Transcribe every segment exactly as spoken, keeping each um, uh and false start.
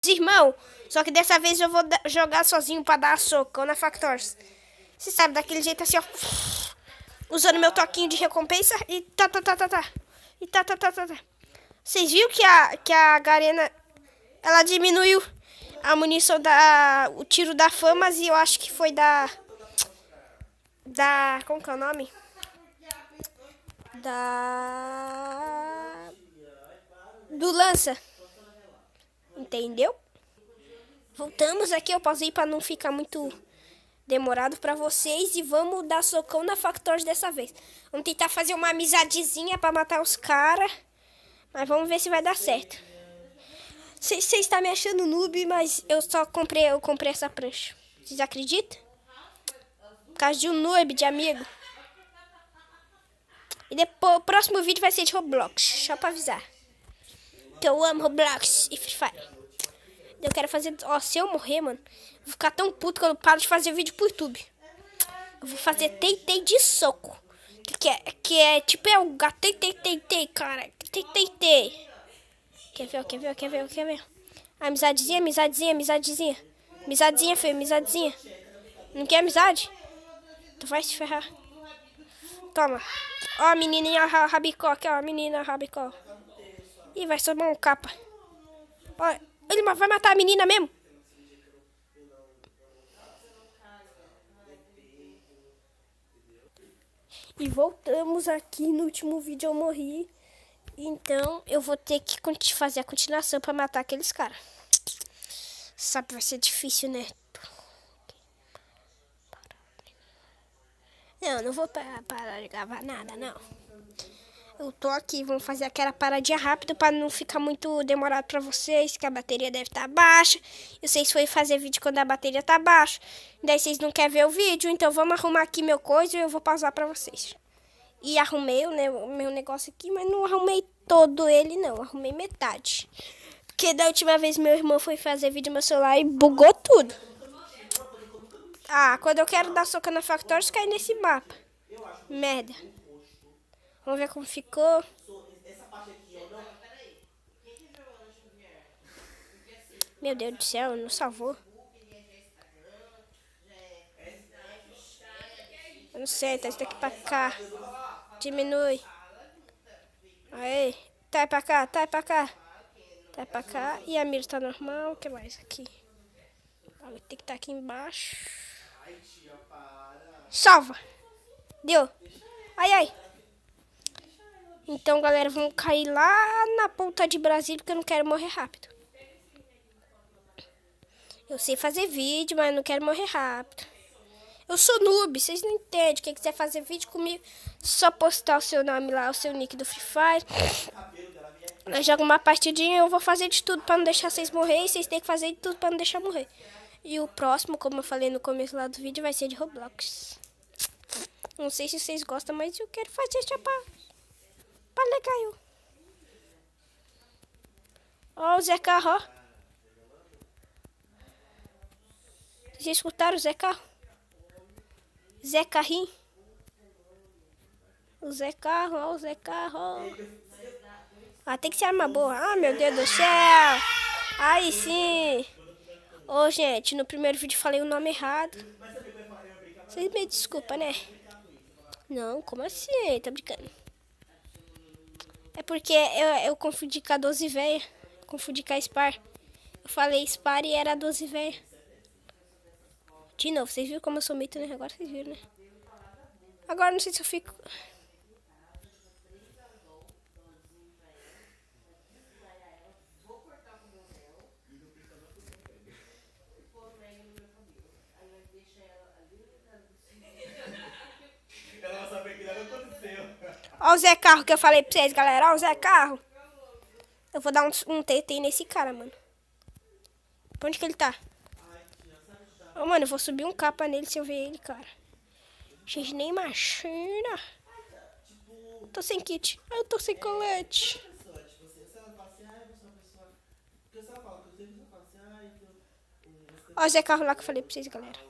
irmãos. Só que dessa vez eu vou jogar sozinho pra dar socão na Factors. Você sabe, daquele jeito assim, ó. Usando meu toquinho de recompensa. E tá, tá, tá, tá, tá. E tá, tá, tá, tá, tá. Vocês viram que a, que a Garena, ela diminuiu a munição da... O tiro da Famas e eu acho que foi da... Da... Como que é o nome? Da... Do lança. Entendeu? Voltamos aqui, eu pausei pra não ficar muito demorado pra vocês. E vamos dar socão na Factors dessa vez. Vamos tentar fazer uma amizadezinha pra matar os caras. Mas vamos ver se vai dar certo. Você está me achando noob, mas eu só comprei, eu comprei essa prancha. Vocês acreditam? Por causa de um noob, de amigo. E depois, o próximo vídeo vai ser de Roblox. Só pra avisar. Que eu amo Roblox e Free Fire. Eu quero fazer... Ó, se eu morrer, mano, vou ficar tão puto que eu paro de fazer vídeo pro YouTube. Eu vou fazer tei-tei de soco. Que é, que é tipo, é o gato tei-tei-tei-tei, cara. Tei-tei-tei. Quer ver, quer ver, quer ver, quer ver. Amizadezinha, amizadezinha, amizadezinha. Amizadezinha, feio, amizadezinha. Não quer amizade? Tu vai se ferrar. Toma. Ó a menininha rabicó aqui, ó. A menina rabicó. Ih, vai somar um capa. Ó, ele vai matar a menina mesmo. E voltamos aqui. No último vídeo eu morri. Então eu vou ter que fazer a continuação pra matar aqueles caras. Sabe, vai ser difícil, né? Não, não vou parar, parar de gravar nada, não. Eu tô aqui, vamos fazer aquela paradinha rápida pra não ficar muito demorado pra vocês, que a bateria deve estar baixa. E vocês foram fazer vídeo quando a bateria tá baixa. Daí vocês não querem ver o vídeo, então vamos arrumar aqui meu coisa e eu vou pausar pra vocês. E arrumei o, né, o meu negócio aqui, mas não arrumei todo ele, não. Arrumei metade. Porque da última vez meu irmão foi fazer vídeo no meu celular e bugou tudo. Ah, quando eu quero dar soca na Factors, cai nesse mapa. Merda. Vamos ver como ficou. Meu Deus do céu, não salvou. Eu não sei, tá isso daqui pra cá. Diminui. Aí. Tá pra cá, tá pra cá. Tá pra cá. E a mira tá normal. O que mais aqui? Tem que estar aqui embaixo. Salva. Deu. Ai, ai. Então, galera, vamos cair lá na ponta de Brasília, porque eu não quero morrer rápido. Eu sei fazer vídeo, mas eu não quero morrer rápido. Eu sou noob, vocês não entendem. Quem quiser fazer vídeo comigo, só postar o seu nome lá, o seu nick do Free Fire. Eu jogo uma partidinha e eu vou fazer de tudo pra não deixar vocês morrer. E vocês têm que fazer de tudo pra não deixar morrer. E o próximo, como eu falei no começo lá do vídeo, vai ser de Roblox. Não sei se vocês gostam, mas eu quero fazer já pra... Pra legal. Ó o Zé Carro, ó. Vocês escutaram o Zé Carro? Zé Carrinho. O Zé Carro, ó, o Zé Carro. Ah, tem que ser arma boa. Ah, meu Deus do céu. Aí sim. Ô, oh, gente, no primeiro vídeo falei o nome errado. Vocês me desculpam, né? Não, como assim? Tá brincando. É porque eu, eu confundi com a doze véia. Confundi com a Spar. Eu falei Spar e era a doze véia. De novo, vocês viram como eu sou mito, né? Agora vocês viram, né? Agora não sei se eu fico... Ó o Zé Carro que eu falei pra vocês, galera. Ó o Zé Carro. Eu vou dar um, um T T nesse cara, mano. Pra onde que ele tá? Ô, mano, eu vou subir um capa nele se eu ver ele, cara. Gente, nem imagina. Tô sem kit. Eu tô sem colete. Ó o Zé Carro lá que eu falei pra vocês, galera.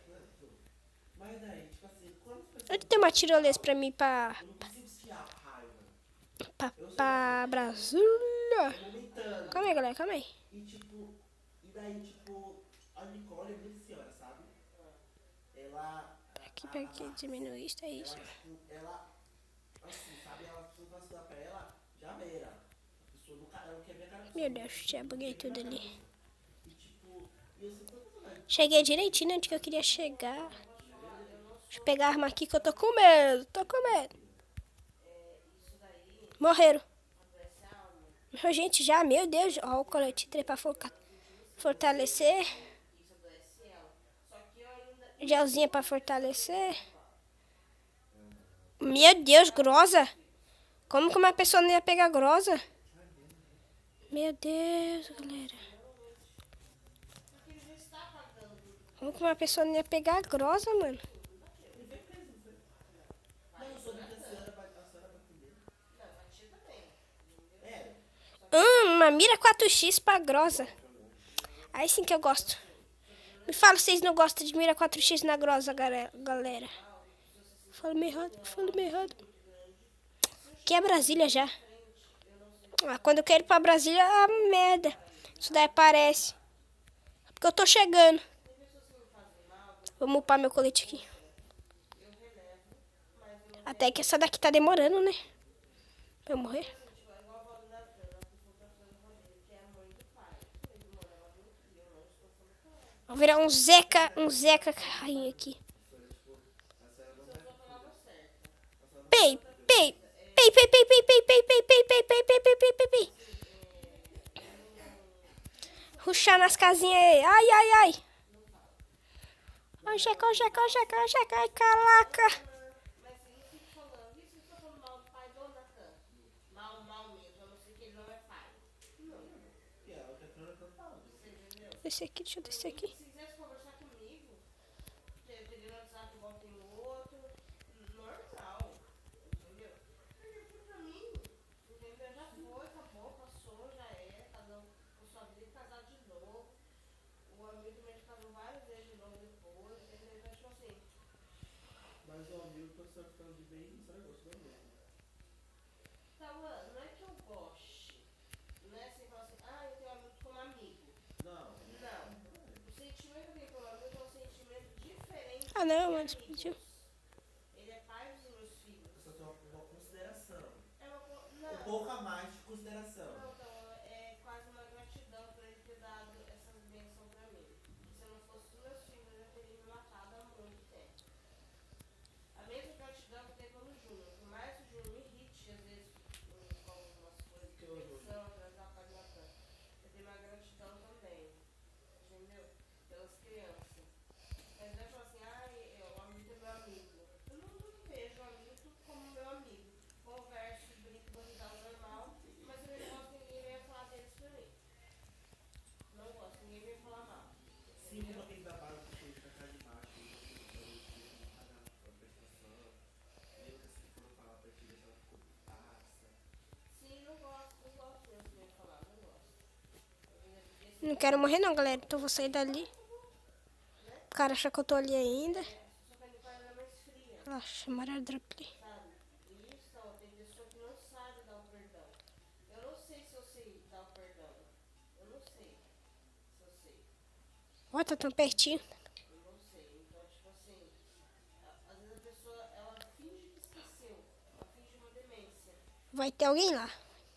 Onde tem uma tirolesa pra mim pra... pra Brasília. Calma aí, galera, calma aí. E tipo, e daí tipo, a Nicole é muito senhora, sabe? Ela. Aqui pra que diminuir isso, é isso. Ela, tipo, ela, assim, sabe? Ela, se você estudar pra ela, já era. A pessoa nunca, ela não quer ver a cara da pessoa. Meu Deus, já buguei tudo ali. E tipo, e eu sinto tanto mais. Cheguei direitinho onde que eu queria chegar. Deixa eu pegar a arma aqui que eu tô com medo, tô com medo. Morreram. Morreu gente já, meu Deus. Ó, o colete pra fortalecer. Gelzinha pra fortalecer. Meu Deus, grosa. Como que uma pessoa não ia pegar grosa? Meu Deus, galera. Como que uma pessoa não ia pegar grosa, mano? Hum, uma mira quatro x pra grosa. Aí sim que eu gosto. Me fala se vocês não gostam de mira quatro x na grosa, galera. Fala meio errado, fala meio errado. Aqui é Brasília já. Ah, quando eu quero ir pra Brasília, ah, merda. Isso daí aparece. Porque eu tô chegando. Vou upar meu colete aqui. Até que essa daqui tá demorando, né? Pra eu morrer. Vou virar um Zeca, um Zeca carrinho aqui. Pei, pei, pei, pei, pei, pei, pei, pei, pei, pei, pei, pei, pei, pei, pei, pei, pei. Ruxar nas casinhas aí. Ai, ai, ai. Ai, Jeca, ai, Jeca, ai, Jeca, ai, Jeca, ai, caraca. Descer aqui, deixa eu descer aqui. Mas o amigo, quando você tá ficando de bem, você não gosta do mesmo. Tá, mano, não é que eu goste. Não é assim, falar assim, ah, eu tenho amigo como amigo. Não. Não. O sentimento que eu tenho como amigo é um sentimento diferente. Ah, não, mano, explodiu. Ele é pai dos meus filhos. Eu só tenho uma, uma consideração. É uma co- Não. Um pouco a mais de consideração. Não, então, é quase uma gratidão por ele ter dado essa bênção pra mim. Se eu não fosse dos meus filhos, eu já teria me matado há muito tempo. A mesma gratidão que eu tenho pelo Júnior. Por mais que o Júnior me irrite, às vezes, com algumas coisas de pensão, atrasar para matar. Eu tenho uma gratidão também. Entendeu? Pelas crianças. Mas não é falar assim, ah, o amigo é meu amigo. Eu não, não vejo o amigo como meu amigo. Converso, brinco, dou risada normal, mas eu não gosto que ninguém venha falar deles pra mim. Não gosto, ninguém vem falar mal. Sim, como aquele da bala que chega pra cá de baixo, e você pagar a prestação, lembra que você for falar pra ti, deixar ela ficou putaça. Sim, não gosto, não gosto mesmo de vir falar, não gosto. Não quero morrer não, galera. Então vou sair dali. O cara acha que eu tô ali ainda. Só que a Nicole ela é mais fria, Relaxa, chamaram drop. sabe? E isso, ó, tem pessoa que não sabe dar o perdão. Eu não sei se eu sei dar o perdão. Eu não sei se eu sei. Ó, tá tão pertinho. Eu não sei. Então, tipo assim, a- às vezes a pessoa, ela finge que esqueceu. Ela finge uma demência. Vai ter alguém lá.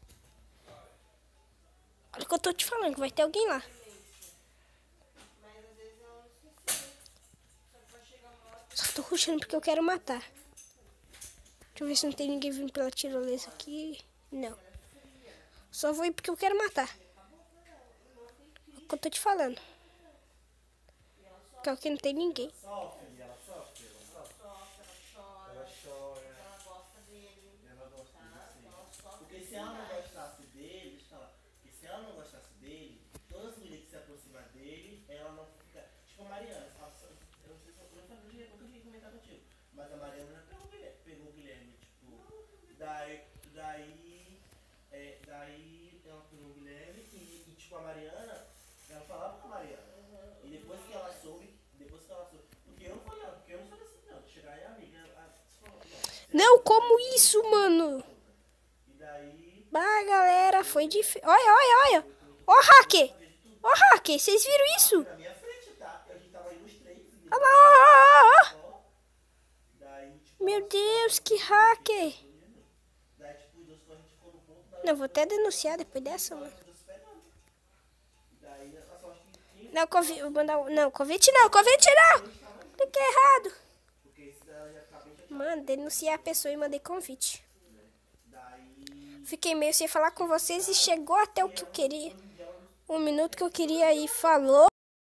Olha o que eu tô te falando, que vai ter alguém lá. Mas às vezes ela não esqueceu. Só que vai chegar uma hora Só tô rushando porque eu quero matar. Deixa eu ver se não tem ninguém vindo pela tirolesa aqui. Não. Só vou ir porque eu quero matar. É o que eu tô te falando. Porque aqui não tem ninguém. Sofre, ela sofre, ela sofre. sofre, ela chora, Ela chora, ela gosta dele. ela gosta de Ela você. sofre Porque se ela não demais. gostasse dele, deixa eu falar, porque se ela não gostasse dele, todas as mulheres que se aproximam dele, ela não fica. Tipo a Mariana, ela só- eu não sei se eu não falei, eu nunca vi comentar contigo, mas a Mariana já pegou o Guilherme, pegou o Guilherme, tipo, daí, daí, é, daí ela pegou o Guilherme e, e tipo a Mariana, ela falava com a Mariana. E depois que ela soube, depois que ela soube, porque eu não falei, não, porque eu não sou assim, não, de chegar aí, amiga, ela, você falou, não, Não, como isso, mano? e daí, Bah, galera, foi difícil. Olha, olha, olha. Ó, hacker. Ó, hacker, vocês viram isso? Na minha frente, tá? A gente tava indo os três. Olha lá, ó, ó, ó. Ó. Daí, tipo, Meu Deus, que hacker. daí, tipo, os dois quando a gente ficou no ponto, daí Não, vou até denunciar depois dessa, mano. eu tô esperando. Daí, a sorte que quem Não, convite, vou mandar, um- não, convite não, convite não. Cliquei errado. porque esse daí já ficar bem chateado. Mano, denunciei a pessoa e mandei convite. Daí, Fiquei meio sem falar com vocês e chegou até o que eu queria. Um minuto que eu queria ir. Falou.